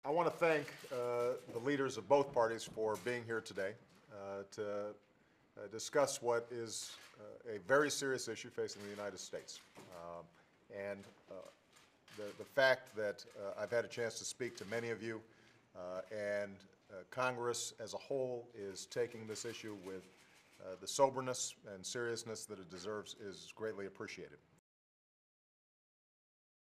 I want to thank the leaders of both parties for being here today to discuss what is a very serious issue facing the United States. And the fact that I've had a chance to speak to many of you and Congress as a whole is taking this issue with the soberness and seriousness that it deserves is greatly appreciated.